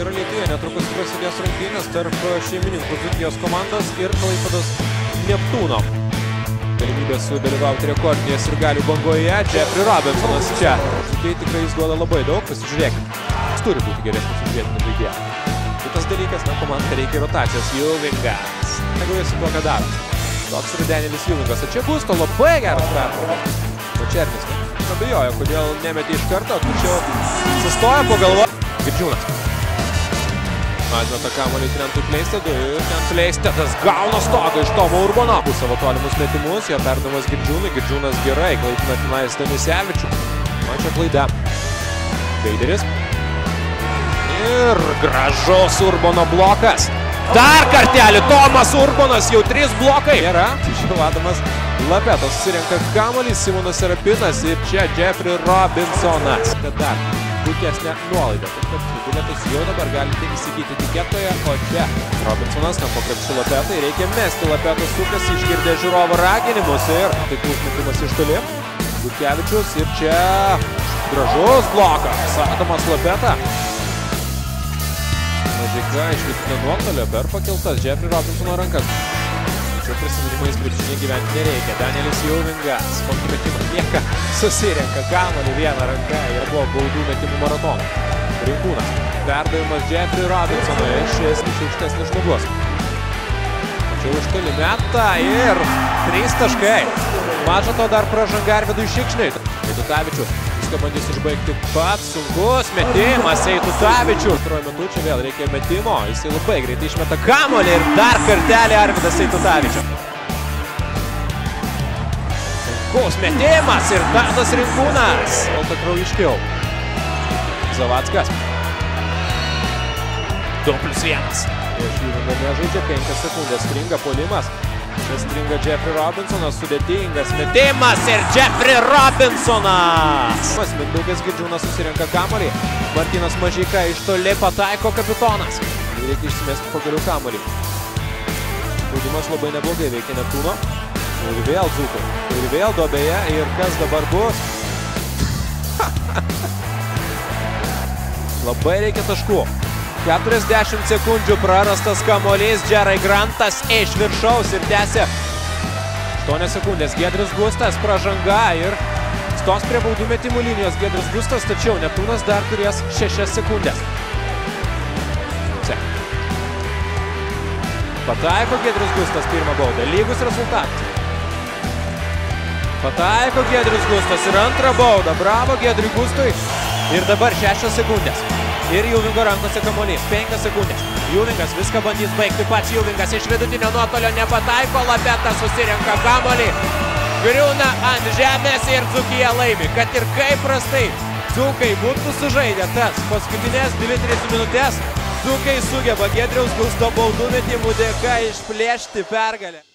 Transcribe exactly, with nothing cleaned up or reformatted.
Ir Alytuje netrukus prasidės rungtynės tarp šeimininkų Dzūkijos komandos ir Klaipėdos Neptūno. Galimybė sudalyvauti rekordinėje sirgalių bangoje. Jeffrey Robinsonas čia. Dzūkijai tikrai jis duoda labai daug, pasižiūrėkit. Jis turi būti geresnis už vietinį žaidėją. Kitas dalykas, na, komandai reikia rotacijos. Juvingas. Negaujasi tuo, ką daro. Toks yra Danielis Juvingas. O čia Gusto labai geras pertraukas. Mačernis abejojo, kodėl nemetė iš karto, tačiau sustoja po galva. Girdžiūnas. Mažina tą kamuolį Trentui Pleistedui ir ten Pleistedas gauna stogą iš Tomo Urbono. Savo tolimus metimus, jo perdavimas Girdžiūnui. Girdžiūnas gerai, klaidina tenais Danisevičių. Man čia klaida. Veideris. Ir gražus Urbono blokas. Dar kartelį Tomas Urbonas, jau trys blokai. Nėra. Tačiau Adamas Lapetas susirenka kamuolį, Simonas Serapinas ir čia Jeffrey Robinsonas. Dar puikesnė nuolaida. Taip kad bilietus jau dabar galite įsigyti tiketoje, o čia Robinsonas tam po krepšiu Lapetai. Reikia mesti, Lapetas sukasi, išgirdė žiūrovo raginimus ir taiklus metimas iš toli. Butkevičius ir čia gražus blokas. Adamas Lapeta. Mažeika iš vidutinio nuotolio per pakeltas Jeffrey Robinsono rankas. Tačiau prisiminimais krepšinį gyventi nereikia. Danielis Juvingas. Kokį metimą lieka. Susirenka kamuolį vieną ranką ir buvo baudų metimų maratoną. Rinkūnas. Perdavimas Jeffrey Robinsonui. Šis aukštesnis žmogus. Tačiau iš toli meta ir trys taškai. Maža to dar pražanga Arvydui Šikšniui. Eitutavičius. Viską bandys užbaigti pats. Sunkus metimas Eitutavičius. Pastaruoju metu čia vėl reikia metimo. Jisai labai greitai išmeta kamuolį ir dar kartelį Arvydas Eitutavičius. Sunkus metimas ir Tadas Rinkūnas. Kalta kraujiškiau. Zavackas. du plius vienas. Prieš Juvingą nežaidžia, penkias sekundės stringa puolimas. Čia stringa Jeffrey Robinsonas, sudėtingas metimas ir Jeffrey Robinsonas. Mindaugas Girdžiūnas susirenka kamuolį. Martynas Mažeika iš toli pataiko kapitonas. Reikia išsimesti pagaliau kamuolį. Spaudimas labai neblogai veikia Neptūno. Ir vėl Dzūkai. Ir vėl duobėje. Ir kas dabar bus? Labai reikia taškų. keturiasdešimt sekundžių prarastas kamuolys, Džerai Grantas iš viršaus ir tęsia. aštuonios sekundės, Giedrius Gustas, pražanga ir stos prie baudų metimų linijos Giedrius Gustas, tačiau Neptūnas dar turės šešias sekundės. Pataiko Giedrius Gustas pirmą baudą, lygus rezultatas. Pataiko Giedrius Gustas ir antrą baudą, bravo Giedriui Gustui ir dabar šešios sekundės. Ir Juvingo rankose kamuolys. penkios sekundės. Juvingas viską bandys baigti. Pats Juvingas iš vidutinio nuotolio nepataiko. Lapeta susirenka kamuolį. Griūna ant žemės ir Dzūkija laimi. Kad ir kaip prastai Dzūkai būtų sužaidę tas paskutinės dvi tris minutės, Dzūkai sugeba Giedriaus Gusto baudų metimų dėka išplėšti pergalę.